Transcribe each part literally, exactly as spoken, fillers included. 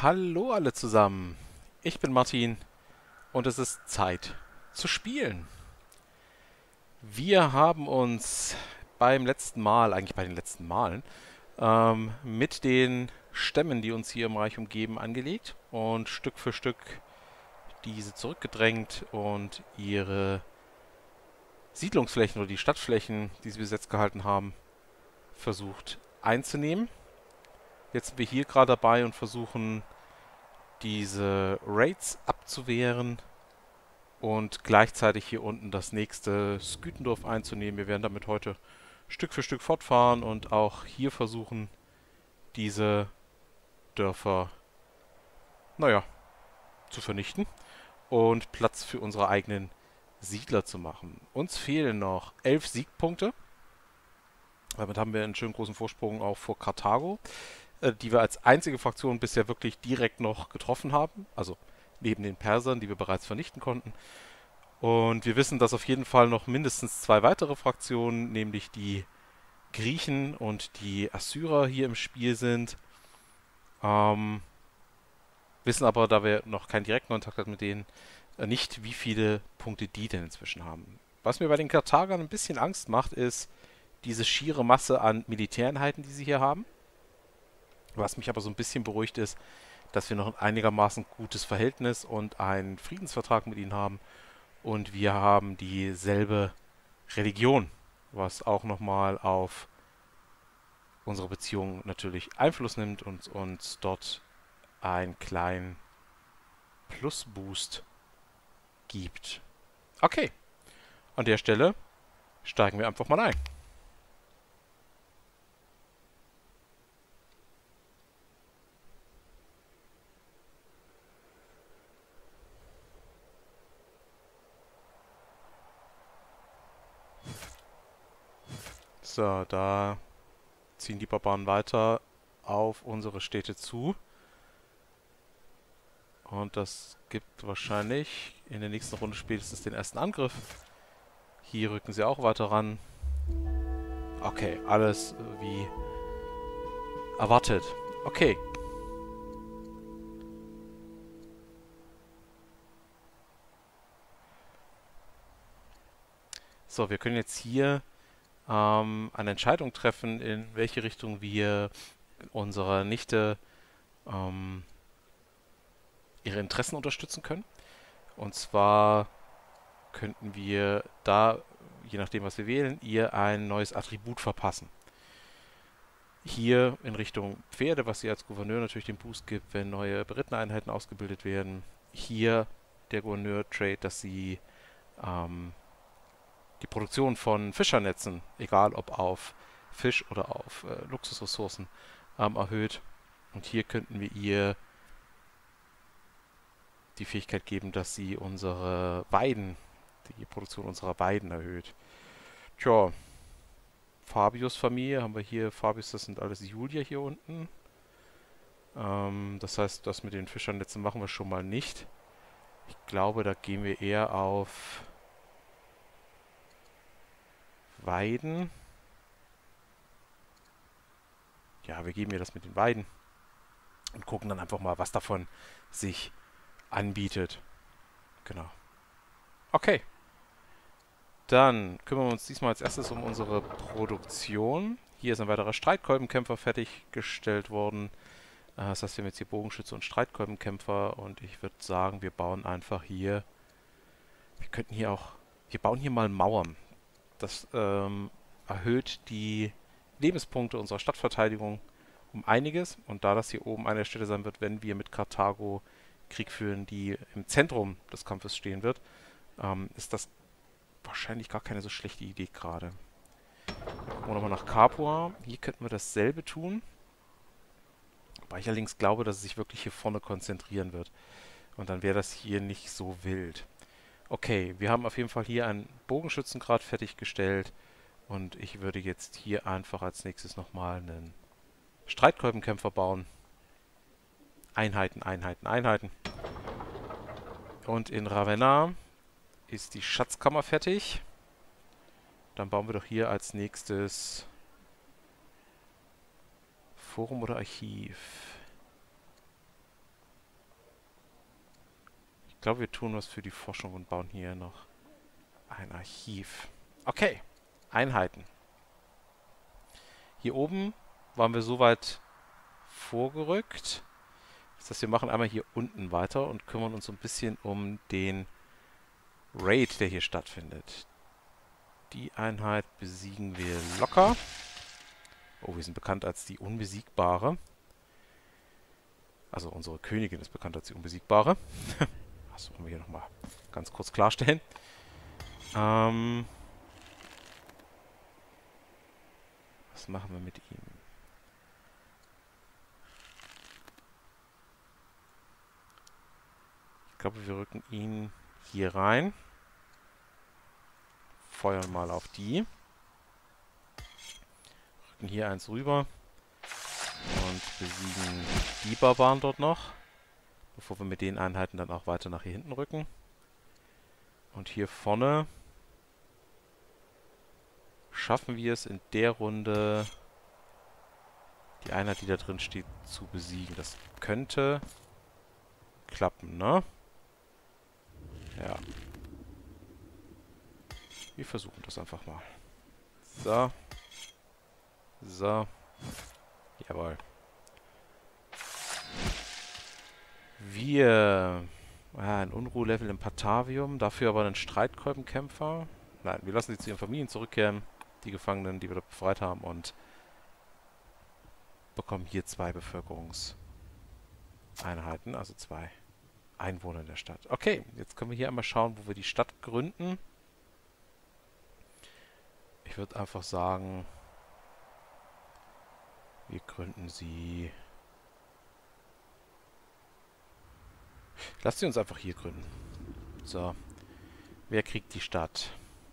Hallo alle zusammen, ich bin Martin und es ist Zeit zu spielen. Wir haben uns beim letzten Mal, eigentlich bei den letzten Malen, ähm, mit den Stämmen, die uns hier im Reich umgeben, angelegt und Stück für Stück diese zurückgedrängt und ihre Siedlungsflächen oder die Stadtflächen, die sie besetzt gehalten haben, versucht einzunehmen. Jetzt sind wir hier gerade dabei und versuchen diese Raids abzuwehren und gleichzeitig hier unten das nächste Skütendorf einzunehmen. Wir werden damit heute Stück für Stück fortfahren und auch hier versuchen, diese Dörfer, naja, zu vernichten und Platz für unsere eigenen Siedler zu machen. Uns fehlen noch elf Siegpunkte. Damit haben wir einen schönen großen Vorsprung auch vor Karthago, äh, die wir als einzige Fraktion bisher wirklich direkt noch getroffen haben. Also neben den Persern, die wir bereits vernichten konnten. Und wir wissen, dass auf jeden Fall noch mindestens zwei weitere Fraktionen, nämlich die Griechen und die Assyrer hier im Spiel sind. Ähm, wissen aber, da wir noch keinen direkten Kontakt hatten mit denen, äh, nicht, wie viele Punkte die denn inzwischen haben. Was mir bei den Karthagern ein bisschen Angst macht, ist diese schiere Masse an Militäreinheiten, die sie hier haben. Was mich aber so ein bisschen beruhigt ist, dass wir noch ein einigermaßen gutes Verhältnis und einen Friedensvertrag mit ihnen haben. Und wir haben dieselbe Religion, was auch nochmal auf unsere Beziehung natürlich Einfluss nimmt und uns dort einen kleinen Plusboost gibt. Okay, an der Stelle steigen wir einfach mal ein. So, da ziehen die Barbaren weiter auf unsere Städte zu. Und das gibt wahrscheinlich in der nächsten Runde spätestens den ersten Angriff. Hier rücken sie auch weiter ran. Okay, alles wie erwartet. Okay. So, wir können jetzt hier ähm, eine Entscheidung treffen, in welche Richtung wir unserer Nichte ähm, ihre Interessen unterstützen können. Und zwar könnten wir da, je nachdem was wir wählen, ihr ein neues Attribut verpassen. Hier in Richtung Pferde, was ihr als Gouverneur natürlich den Boost gibt, wenn neue Beritteneinheiten ausgebildet werden. Hier der Gouverneur-Trade, dass sie ähm, die Produktion von Fischernetzen, egal ob auf Fisch oder auf äh, Luxusressourcen, ähm, erhöht. Und hier könnten wir ihr die Fähigkeit geben, dass sie unsere Weiden, die Produktion unserer Weiden erhöht. Tja, Fabius Familie haben wir hier. Fabius, das sind alles Julier hier unten. Ähm, das heißt, das mit den Fischernetzen machen wir schon mal nicht. Ich glaube, da gehen wir eher auf Weiden. Ja, wir geben ihr das mit den Weiden und gucken dann einfach mal, was davon sich anbietet. Genau. Okay. Dann kümmern wir uns diesmal als erstes um unsere Produktion. Hier ist ein weiterer Streitkolbenkämpfer fertiggestellt worden. Äh, Das heißt, wir haben jetzt hier Bogenschütze und Streitkolbenkämpfer und ich würde sagen, wir bauen einfach hier. Wir könnten hier auch. Wir bauen hier mal Mauern. Das ähm, erhöht die Lebenspunkte unserer Stadtverteidigung um einiges. Und da das hier oben eine Stelle sein wird, wenn wir mit Karthago Krieg führen, die im Zentrum des Kampfes stehen wird, ähm, ist das wahrscheinlich gar keine so schlechte Idee gerade. Gucken wir nochmal nach Capua. Hier könnten wir dasselbe tun. Wobei ich allerdings glaube, dass es sich wirklich hier vorne konzentrieren wird. Und dann wäre das hier nicht so wild. Okay, wir haben auf jeden Fall hier einen Bogenschützengrad fertiggestellt. Und ich würde jetzt hier einfach als nächstes nochmal einen Streitkolbenkämpfer bauen. Einheiten, Einheiten, Einheiten. Und in Ravenna ist die Schatzkammer fertig. Dann bauen wir doch hier als nächstes Forum oder Archiv. glaube, wir tun was für die Forschung und bauen hier noch ein Archiv. Okay, Einheiten. Hier oben waren wir soweit vorgerückt. Das heißt, wir machen einmal hier unten weiter und kümmern uns so ein bisschen um den Raid, der hier stattfindet. Die Einheit besiegen wir locker. Oh, wir sind bekannt als die Unbesiegbare. Also unsere Königin ist bekannt als die Unbesiegbare. Das wollen wir hier nochmal ganz kurz klarstellen. Ähm, was machen wir mit ihm? Ich glaube, wir rücken ihn hier rein. Feuern mal auf die. Rücken hier eins rüber. Und besiegen die Barbaren dort noch. Bevor wir mit den Einheiten dann auch weiter nach hier hinten rücken. Und hier vorne schaffen wir es in der Runde, die Einheit, die da drin steht, zu besiegen. Das könnte klappen, ne? Ja. Wir versuchen das einfach mal. So. So. Jawohl. Wir... Ah, ein Unruhelevel im Patavium, dafür aber einen Streitkolbenkämpfer. Nein, wir lassen sie zu ihren Familien zurückkehren, die Gefangenen, die wir dort befreit haben, und bekommen hier zwei Bevölkerungseinheiten, also zwei Einwohner in der Stadt. Okay, jetzt können wir hier einmal schauen, wo wir die Stadt gründen. Ich würde einfach sagen, wir gründen sie... Lasst sie uns einfach hier gründen. So. Wer kriegt die Stadt?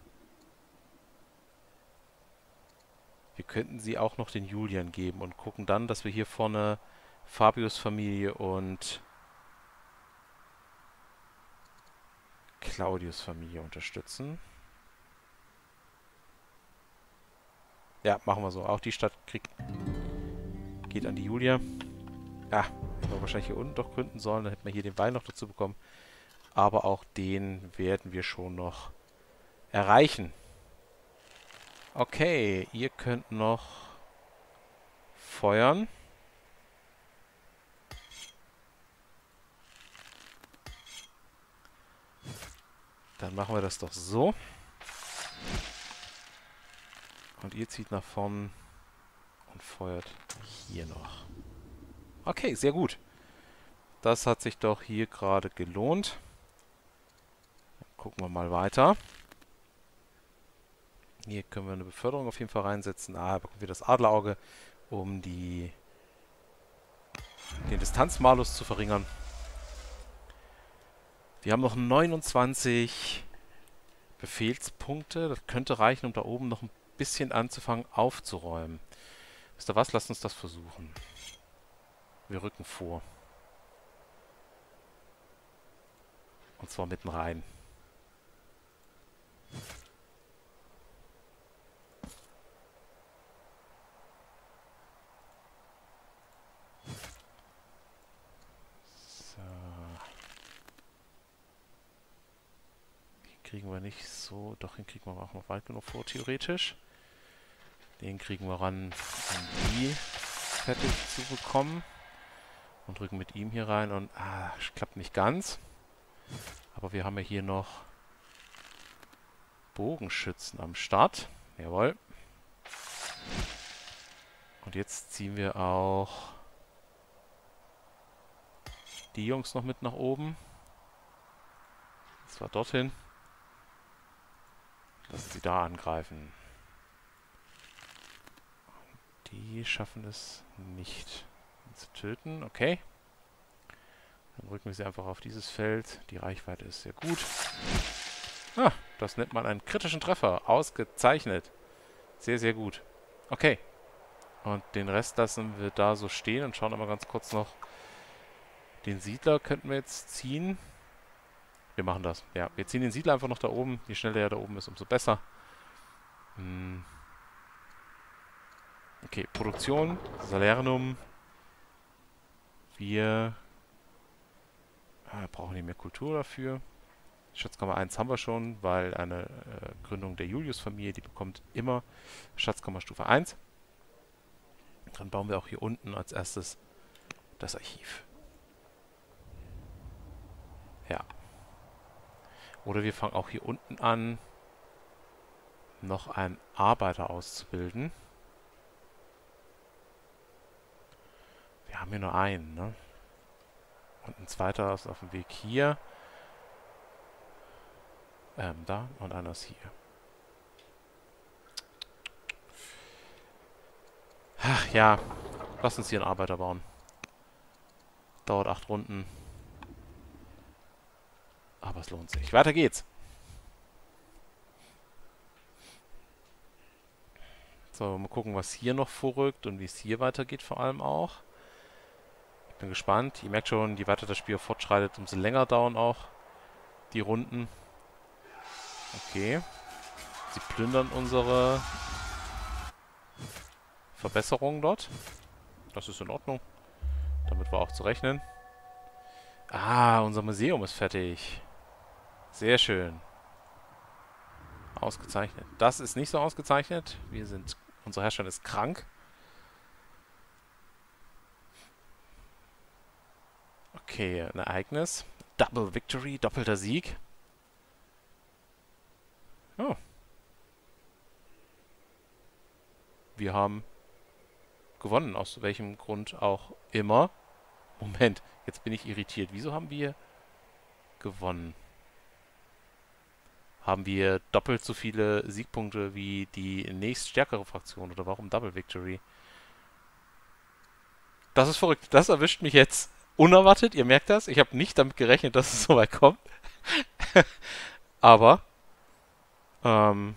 Wir könnten sie auch noch den Julian geben und gucken dann, dass wir hier vorne Fabius Familie und Claudius Familie unterstützen. Ja, machen wir so. Auch die Stadt kriegt, geht an die Julia. Ja, hätten wir wahrscheinlich hier unten doch gründen sollen. Dann hätten wir hier den Wein noch dazu bekommen. Aber auch den werden wir schon noch erreichen. Okay, ihr könnt noch feuern. Dann machen wir das doch so. Und ihr zieht nach vorn und feuert hier noch. Okay, sehr gut. Das hat sich doch hier gerade gelohnt. Dann gucken wir mal weiter. Hier können wir eine Beförderung auf jeden Fall reinsetzen. Ah, da bekommen wir das Adlerauge, um die, den Distanzmalus zu verringern. Wir haben noch neunundzwanzig Befehlspunkte. Das könnte reichen, um da oben noch ein bisschen anzufangen aufzuräumen. Wisst ihr was? Lasst uns das versuchen. Wir rücken vor. Und zwar mitten rein. So. Den kriegen wir nicht so... Doch, den kriegen wir auch noch weit genug vor, theoretisch. Den kriegen wir ran, um die fertig zu bekommen. Und drücken mit ihm hier rein und... Ah, klappt nicht ganz. Aber wir haben ja hier noch Bogenschützen am Start. Jawohl. Und jetzt ziehen wir auch die Jungs noch mit nach oben. Und zwar dorthin. Lassen sie da angreifen. Die schaffen es nicht, ihn zu töten. Okay. Dann rücken wir sie einfach auf dieses Feld. Die Reichweite ist sehr gut. Ah, das nennt man einen kritischen Treffer. Ausgezeichnet. Sehr, sehr gut. Okay. Und den Rest lassen wir da so stehen und schauen aber ganz kurz noch. Den Siedler könnten wir jetzt ziehen. Wir machen das. Ja, wir ziehen den Siedler einfach noch da oben. Je schneller er da oben ist, umso besser. Hm. Okay, Produktion, Salernum. Wir Ah, wir brauchen hier mehr Kultur dafür. Schatzkammer eins haben wir schon, weil eine äh, Gründung der Julius-Familie, die bekommt immer Schatzkammerstufe eins. Dann bauen wir auch hier unten als erstes das Archiv. Ja. Oder wir fangen auch hier unten an, noch einen Arbeiter auszubilden. Wir haben hier nur einen, ne? Und ein zweiter ist auf dem Weg hier. Ähm, da und einer ist hier. Ach ja, lass uns hier einen Arbeiter bauen. Dauert acht Runden. Aber es lohnt sich. Weiter geht's. So, mal gucken, was hier noch vorrückt und wie es hier weitergeht vor allem auch. Ich bin gespannt. Ihr merkt schon, je weiter das Spiel fortschreitet, umso länger dauern auch die Runden. Okay. Sie plündern unsere Verbesserungen dort. Das ist in Ordnung. Damit war auch zu rechnen. Ah, unser Museum ist fertig. Sehr schön. Ausgezeichnet. Das ist nicht so ausgezeichnet. Wir sind, unser Herrscher ist krank. Okay, ein Ereignis. Double Victory, doppelter Sieg. Oh. Wir haben gewonnen, aus welchem Grund auch immer. Moment, jetzt bin ich irritiert. Wieso haben wir gewonnen? Haben wir doppelt so viele Siegpunkte wie die nächststärkere Fraktion oder warum Double Victory? Das ist verrückt. Das erwischt mich jetzt unerwartet. Ihr merkt das. Ich habe nicht damit gerechnet, dass es so weit kommt. Aber ähm,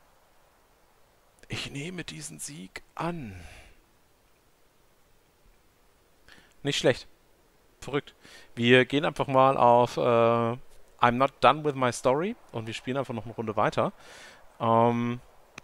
ich nehme diesen Sieg an. Nicht schlecht. Verrückt. Wir gehen einfach mal auf äh, I'm not done with my story und wir spielen einfach noch eine Runde weiter. Ähm,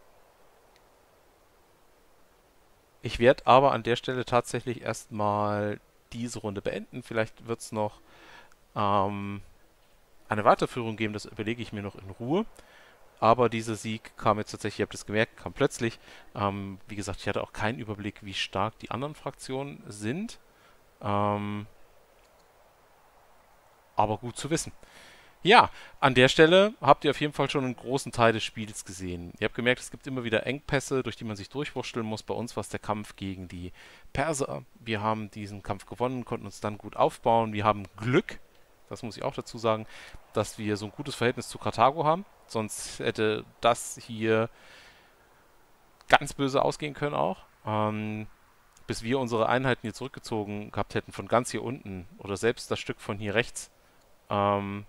ich werde aber an der Stelle tatsächlich erstmal diese Runde beenden. Vielleicht wird es noch ähm, eine Weiterführung geben, das überlege ich mir noch in Ruhe. Aber dieser Sieg kam jetzt tatsächlich, ihr habt es gemerkt, kam plötzlich. Ähm, wie gesagt, ich hatte auch keinen Überblick, wie stark die anderen Fraktionen sind. Ähm, aber gut zu wissen. Ja, an der Stelle habt ihr auf jeden Fall schon einen großen Teil des Spiels gesehen. Ihr habt gemerkt, es gibt immer wieder Engpässe, durch die man sich durchwursteln muss. Bei uns war es der Kampf gegen die Perser. Wir haben diesen Kampf gewonnen, konnten uns dann gut aufbauen. Wir haben Glück, das muss ich auch dazu sagen, dass wir so ein gutes Verhältnis zu Karthago haben. Sonst hätte das hier ganz böse ausgehen können auch. Ähm, bis wir unsere Einheiten hier zurückgezogen gehabt hätten von ganz hier unten oder selbst das Stück von hier rechts. Ähm,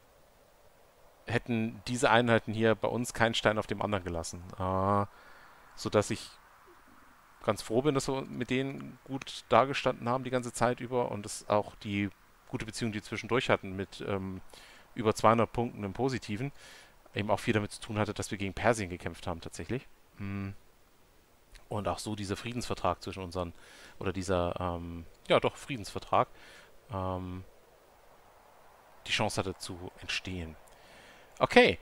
hätten diese Einheiten hier bei uns keinen Stein auf dem anderen gelassen. Äh, sodass ich ganz froh bin, dass wir mit denen gut dagestanden haben die ganze Zeit über und es auch die gute Beziehung, die wir zwischendurch hatten mit ähm, über zweihundert Punkten im Positiven, eben auch viel damit zu tun hatte, dass wir gegen Persien gekämpft haben tatsächlich. Mm. Und auch so dieser Friedensvertrag zwischen unseren, oder dieser, ähm, ja doch, Friedensvertrag, ähm, die Chance hatte zu entstehen. Okay.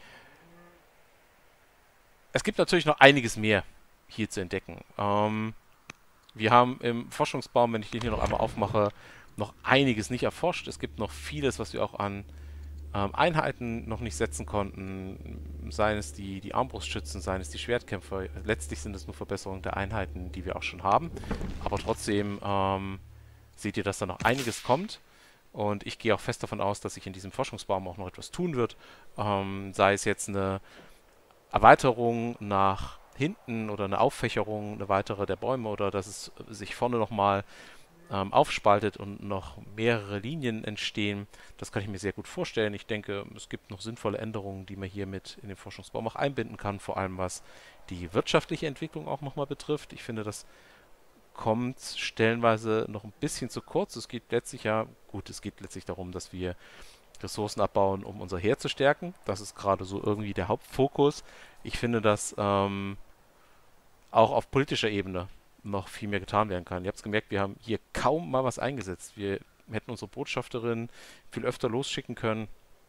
Es gibt natürlich noch einiges mehr hier zu entdecken. Ähm, wir haben im Forschungsbaum, wenn ich den hier noch einmal aufmache, noch einiges nicht erforscht. Es gibt noch vieles, was wir auch an ähm, Einheiten noch nicht setzen konnten. Seien es die, die Armbrustschützen, seien es die Schwertkämpfer. Letztlich sind es nur Verbesserungen der Einheiten, die wir auch schon haben. Aber trotzdem ähm, seht ihr, dass da noch einiges kommt. Und ich gehe auch fest davon aus, dass sich in diesem Forschungsbaum auch noch etwas tun wird. Ähm, sei es jetzt eine Erweiterung nach hinten oder eine Auffächerung, eine weitere der Bäume oder dass es sich vorne nochmal ähm, aufspaltet und noch mehrere Linien entstehen. Das kann ich mir sehr gut vorstellen. Ich denke, es gibt noch sinnvolle Änderungen, die man hier mit in den Forschungsbaum auch einbinden kann, vor allem was die wirtschaftliche Entwicklung auch nochmal betrifft. Ich finde, das kommt stellenweise noch ein bisschen zu kurz. Es geht letztlich ja, gut, es geht letztlich darum, dass wir Ressourcen abbauen, um unser Heer zu stärken. Das ist gerade so irgendwie der Hauptfokus. Ich finde, dass ähm, auch auf politischer Ebene noch viel mehr getan werden kann. Ihr habt es gemerkt, wir haben hier kaum mal was eingesetzt. Wir hätten unsere Botschafterin viel öfter losschicken können,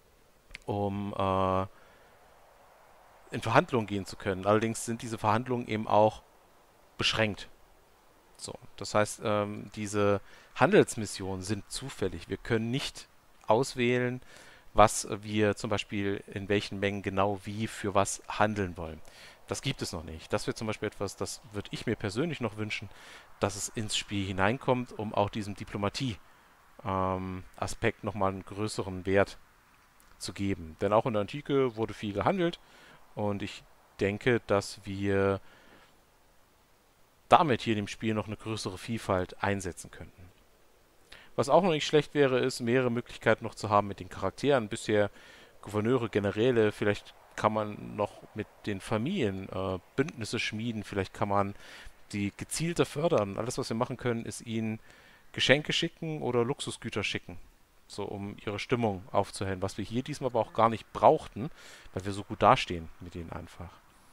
um äh, in Verhandlungen gehen zu können. Allerdings sind diese Verhandlungen eben auch beschränkt. So, das heißt, ähm, diese Handelsmissionen sind zufällig. Wir können nicht auswählen, was wir zum Beispiel in welchen Mengen genau wie für was handeln wollen. Das gibt es noch nicht. Das wäre zum Beispiel etwas, das würde ich mir persönlich noch wünschen, dass es ins Spiel hineinkommt, um auch diesem Diplomatie-Aspekt ähm, nochmal einen größeren Wert zu geben. Denn auch in der Antike wurde viel gehandelt und ich denke, dass wir damit hier in dem Spiel noch eine größere Vielfalt einsetzen könnten. Was auch noch nicht schlecht wäre, ist, mehrere Möglichkeiten noch zu haben mit den Charakteren. Bisher Gouverneure, Generäle, vielleicht kann man noch mit den Familien äh, Bündnisse schmieden, vielleicht kann man die gezielter fördern. Alles, was wir machen können, ist ihnen Geschenke schicken oder Luxusgüter schicken, so um ihre Stimmung aufzuhellen, was wir hier diesmal aber auch gar nicht brauchten, weil wir so gut dastehen mit ihnen einfach.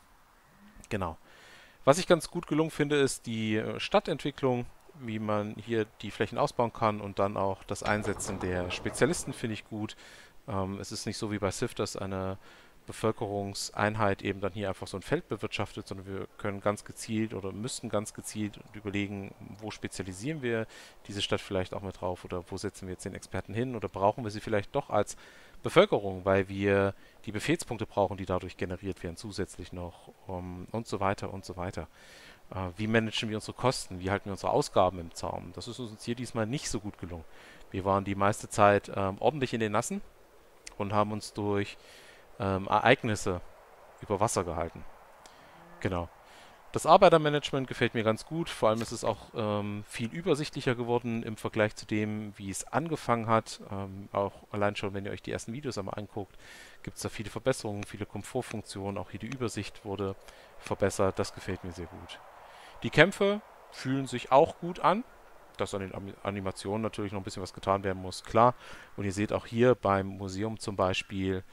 Genau. Was ich ganz gut gelungen finde, ist die äh, Stadtentwicklung, wie man hier die Flächen ausbauen kann und dann auch das Einsetzen der Spezialisten finde ich gut. Ähm, es ist nicht so wie bei Civ, dass eine Bevölkerungseinheit eben dann hier einfach so ein Feld bewirtschaftet, sondern wir können ganz gezielt oder müssten ganz gezielt überlegen, wo spezialisieren wir diese Stadt vielleicht auch mit drauf oder wo setzen wir jetzt den Experten hin oder brauchen wir sie vielleicht doch als Bevölkerung, weil wir die Befehlspunkte brauchen, die dadurch generiert werden, zusätzlich noch um, und so weiter und so weiter. Äh, wie managen wir unsere Kosten? Wie halten wir unsere Ausgaben im Zaum? Das ist uns hier diesmal nicht so gut gelungen. Wir waren die meiste Zeit ähm, ordentlich in den Nassen und haben uns durch ähm, Ereignisse über Wasser gehalten. Genau. Das Arbeitermanagement gefällt mir ganz gut. Vor allem ist es auch ähm, viel übersichtlicher geworden im Vergleich zu dem, wie es angefangen hat. Ähm, auch allein schon, wenn ihr euch die ersten Videos einmal anguckt, gibt es da viele Verbesserungen, viele Komfortfunktionen. Auch hier die Übersicht wurde verbessert. Das gefällt mir sehr gut. Die Kämpfe fühlen sich auch gut an. Dass an den Animationen natürlich noch ein bisschen was getan werden muss, klar. Und ihr seht auch hier beim Museum zum Beispiel,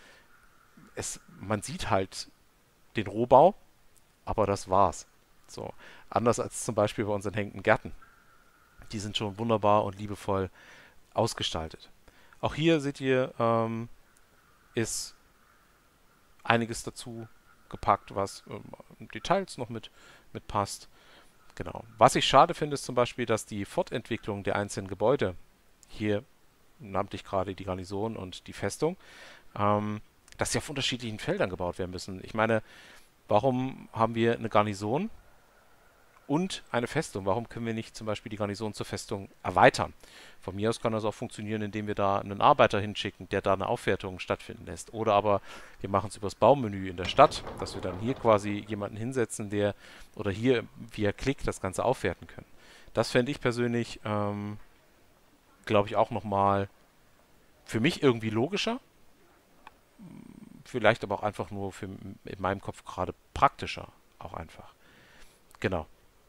es, man sieht halt den Rohbau, aber das war's. So. Anders als zum Beispiel bei unseren hängenden Gärten. Die sind schon wunderbar und liebevoll ausgestaltet. Auch hier seht ihr, ähm, ist einiges dazu gepackt, was ähm, Details noch mit, mit passt. Genau. Was ich schade finde, ist zum Beispiel, dass die Fortentwicklung der einzelnen Gebäude, hier namentlich gerade die Garnison und die Festung, ähm, dass sie auf unterschiedlichen Feldern gebaut werden müssen. Ich meine, warum haben wir eine Garnison und eine Festung? Warum können wir nicht zum Beispiel die Garnison zur Festung erweitern? Von mir aus kann das auch funktionieren, indem wir da einen Arbeiter hinschicken, der da eine Aufwertung stattfinden lässt. Oder aber wir machen es übers Baumenü in der Stadt, dass wir dann hier quasi jemanden hinsetzen, der oder hier via Klick das Ganze aufwerten können. Das fände ich persönlich, ähm, glaube ich, auch nochmal für mich irgendwie logischer. Vielleicht aber auch einfach nur für in meinem Kopf gerade praktischer. Auch einfach. Genau.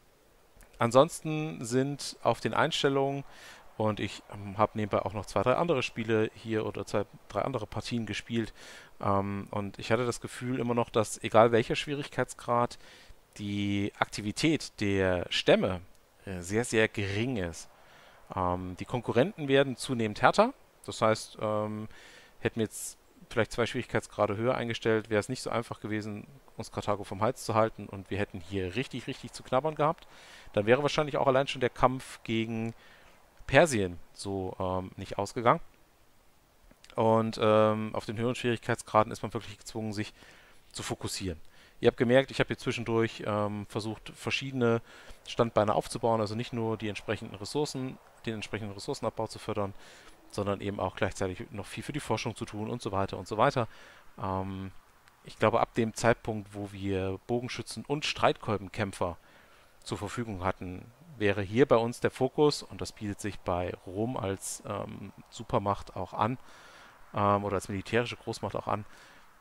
Ansonsten sind auf den Einstellungen, und ich ähm, habe nebenbei auch noch zwei, drei andere Spiele hier oder zwei, drei andere Partien gespielt. Ähm, und ich hatte das Gefühl immer noch, dass egal welcher Schwierigkeitsgrad, die Aktivität der Stämme äh, sehr, sehr gering ist. Ähm, die Konkurrenten werden zunehmend härter. Das heißt, ähm, hätten wir jetzt vielleicht zwei Schwierigkeitsgrade höher eingestellt, wäre es nicht so einfach gewesen, uns Karthago vom Hals zu halten und wir hätten hier richtig, richtig zu knabbern gehabt. Dann wäre wahrscheinlich auch allein schon der Kampf gegen Persien so ähm, nicht ausgegangen. Und ähm, auf den höheren Schwierigkeitsgraden ist man wirklich gezwungen, sich zu fokussieren. Ihr habt gemerkt, ich habe hier zwischendurch ähm, versucht, verschiedene Standbeine aufzubauen, also nicht nur die entsprechenden Ressourcen, den entsprechenden Ressourcenabbau zu fördern, sondern eben auch gleichzeitig noch viel für die Forschung zu tun und so weiter und so weiter. Ähm, ich glaube, ab dem Zeitpunkt, wo wir Bogenschützen und Streitkolbenkämpfer zur Verfügung hatten, wäre hier bei uns der Fokus, und das bietet sich bei Rom als ähm, Supermacht auch an, ähm, oder als militärische Großmacht auch an,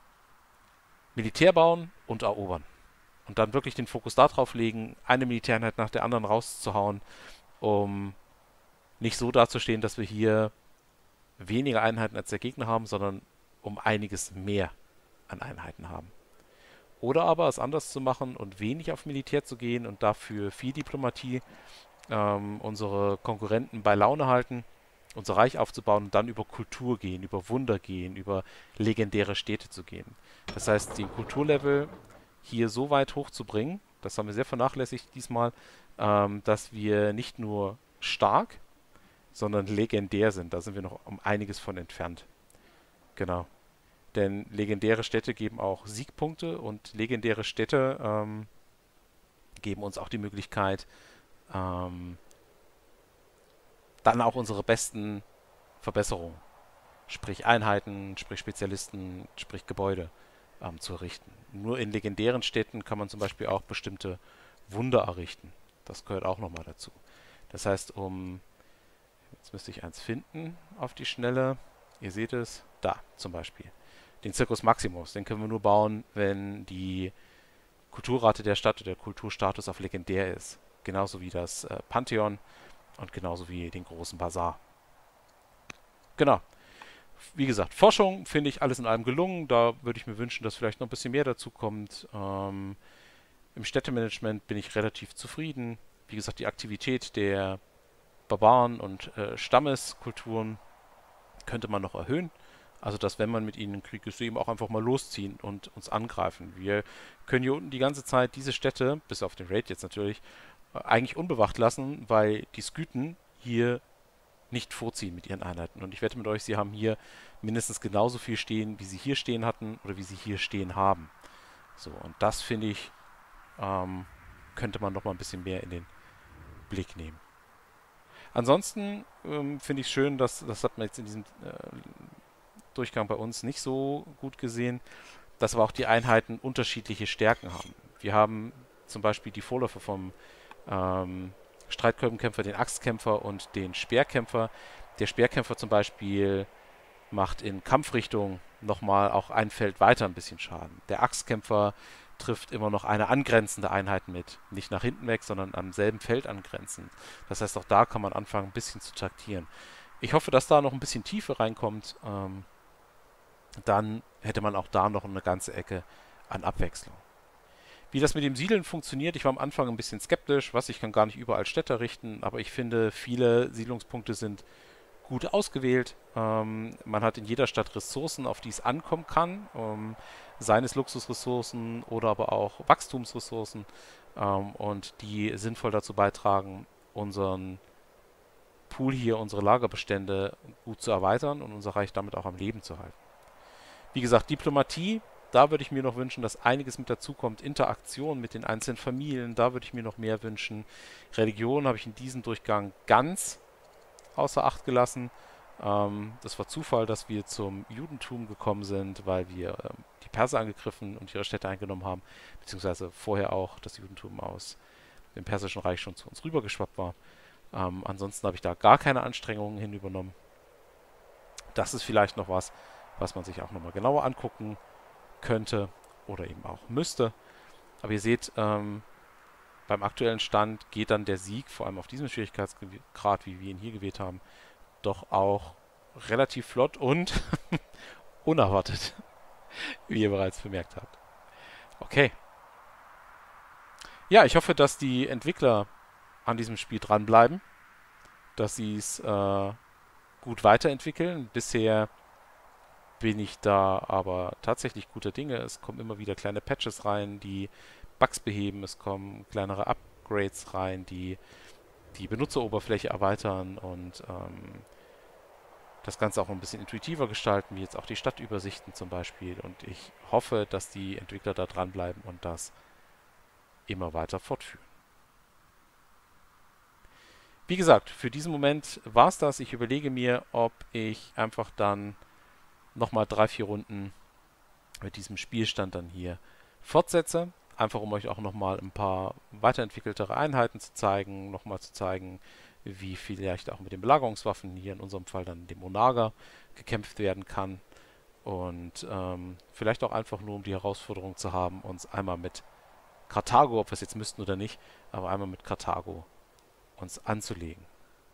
Militär bauen und erobern. Und dann wirklich den Fokus darauf legen, eine Militäreinheit nach der anderen rauszuhauen, um nicht so dazustehen, dass wir hier weniger Einheiten als der Gegner haben, sondern um einiges mehr an Einheiten haben. Oder aber es anders zu machen und wenig auf Militär zu gehen und dafür viel Diplomatie, ähm, unsere Konkurrenten bei Laune halten unser Reich aufzubauen und dann über Kultur gehen, über Wunder gehen, über legendäre Städte zu gehen. Das heißt, den Kulturlevel hier so weit hochzubringen, das haben wir sehr vernachlässigt diesmal, ähm, dass wir nicht nur stark, sondern legendär sind. Da sind wir noch um einiges von entfernt. Genau. Denn legendäre Städte geben auch Siegpunkte und legendäre Städte ähm, geben uns auch die Möglichkeit, ähm, dann auch unsere besten Verbesserungen, sprich Einheiten, sprich Spezialisten, sprich Gebäude ähm, zu errichten. Nur in legendären Städten kann man zum Beispiel auch bestimmte Wunder errichten. Das gehört auch nochmal dazu. Das heißt, um, jetzt müsste ich eins finden auf die Schnelle. Ihr seht es, da zum Beispiel. Den Circus Maximus, den können wir nur bauen, wenn die Kulturrate der Stadt oder der Kulturstatus auf legendär ist. Genauso wie das äh, Pantheon und genauso wie den großen Bazar. Genau. Wie gesagt, Forschung finde ich alles in allem gelungen. Da würde ich mir wünschen, dass vielleicht noch ein bisschen mehr dazu kommt. Ähm, Im Städtemanagement bin ich relativ zufrieden. Wie gesagt, die Aktivität der Barbaren und äh, Stammeskulturen könnte man noch erhöhen. Also, dass wenn man mit ihnen in Krieg ist, sie eben auch einfach mal losziehen und uns angreifen. Wir können hier unten die ganze Zeit diese Städte, bis auf den Raid jetzt natürlich, äh, eigentlich unbewacht lassen, weil die Skythen hier nicht vorziehen mit ihren Einheiten. Und ich wette mit euch, sie haben hier mindestens genauso viel stehen, wie sie hier stehen hatten oder wie sie hier stehen haben. So, und das finde ich, ähm, könnte man noch mal ein bisschen mehr in den Blick nehmen. Ansonsten ähm, finde ich es schön, dass, das hat man jetzt in diesem äh, Durchgang bei uns nicht so gut gesehen, dass aber auch die Einheiten unterschiedliche Stärken haben. Wir haben zum Beispiel die Vorläufer vom ähm, Streitkolbenkämpfer, den Axtkämpfer und den Speerkämpfer. Der Speerkämpfer zum Beispiel macht in Kampfrichtung nochmal auch ein Feld weiter ein bisschen Schaden. Der Axtkämpfer trifft immer noch eine angrenzende Einheit mit. Nicht nach hinten weg, sondern am selben Feld angrenzend. Das heißt, auch da kann man anfangen, ein bisschen zu taktieren. Ich hoffe, dass da noch ein bisschen Tiefe reinkommt. Ähm, dann hätte man auch da noch eine ganze Ecke an Abwechslung. Wie das mit dem Siedeln funktioniert, ich war am Anfang ein bisschen skeptisch, was, ich kann gar nicht überall Städte errichten, aber ich finde, viele Siedlungspunkte sind gut ausgewählt. Ähm, man hat in jeder Stadt Ressourcen, auf die es ankommen kann, ähm, seien es Luxusressourcen oder aber auch Wachstumsressourcen, ähm, und die sinnvoll dazu beitragen, unseren Pool hier, unsere Lagerbestände gut zu erweitern und unser Reich damit auch am Leben zu halten. Wie gesagt, Diplomatie, da würde ich mir noch wünschen, dass einiges mit dazukommt. Interaktion mit den einzelnen Familien, da würde ich mir noch mehr wünschen. Religion habe ich in diesem Durchgang ganz außer Acht gelassen. Ähm, das war Zufall, dass wir zum Judentum gekommen sind, weil wir ähm, die Perser angegriffen und ihre Städte eingenommen haben, beziehungsweise vorher auch das Judentum aus dem Persischen Reich schon zu uns rübergeschwappt war. Ähm, ansonsten habe ich da gar keine Anstrengungen hin übernommen. Das ist vielleicht noch was, was man sich auch nochmal genauer angucken könnte oder eben auch müsste. Aber ihr seht, ähm, beim aktuellen Stand geht dann der Sieg, vor allem auf diesem Schwierigkeitsgrad, wie wir ihn hier gewählt haben, doch auch relativ flott und unerwartet, wie ihr bereits bemerkt habt. Okay. Ja, ich hoffe, dass die Entwickler an diesem Spiel dranbleiben, dass sie es äh, gut weiterentwickeln. Bisher bin ich da aber tatsächlich guter Dinge. Es kommen immer wieder kleine Patches rein, die Bugs beheben. Es kommen kleinere Upgrades rein, die die Benutzeroberfläche erweitern und ähm, das Ganze auch ein bisschen intuitiver gestalten, wie jetzt auch die Stadtübersichten zum Beispiel. Und ich hoffe, dass die Entwickler da dranbleiben und das immer weiter fortführen. Wie gesagt, für diesen Moment war es das. Ich überlege mir, ob ich einfach dann nochmal drei, vier Runden mit diesem Spielstand dann hier fortsetze. Einfach um euch auch nochmal ein paar weiterentwickeltere Einheiten zu zeigen, nochmal zu zeigen, wie vielleicht auch mit den Belagerungswaffen, hier in unserem Fall dann dem Onaga, gekämpft werden kann. Und ähm, vielleicht auch einfach nur, um die Herausforderung zu haben, uns einmal mit Karthago, ob wir es jetzt müssten oder nicht, aber einmal mit Karthago uns anzulegen.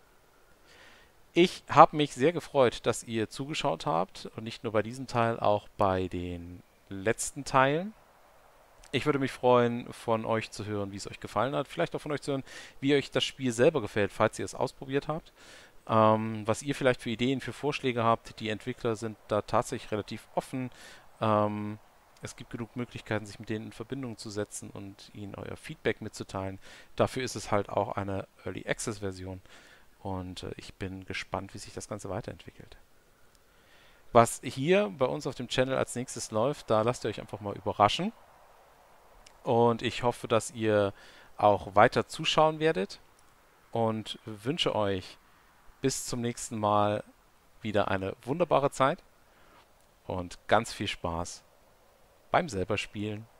Ich habe mich sehr gefreut, dass ihr zugeschaut habt und nicht nur bei diesem Teil, auch bei den letzten Teilen. Ich würde mich freuen, von euch zu hören, wie es euch gefallen hat. Vielleicht auch von euch zu hören, wie euch das Spiel selber gefällt, falls ihr es ausprobiert habt. Ähm, was ihr vielleicht für Ideen, für Vorschläge habt. Die Entwickler sind da tatsächlich relativ offen. Ähm, es gibt genug Möglichkeiten, sich mit denen in Verbindung zu setzen und ihnen euer Feedback mitzuteilen. Dafür ist es halt auch eine Early Access Version. Und äh, ich bin gespannt, wie sich das Ganze weiterentwickelt. Was hier bei uns auf dem Channel als nächstes läuft, da lasst ihr euch einfach mal überraschen. Und ich hoffe, dass ihr auch weiter zuschauen werdet und wünsche euch bis zum nächsten Mal wieder eine wunderbare Zeit und ganz viel Spaß beim selber Spielen.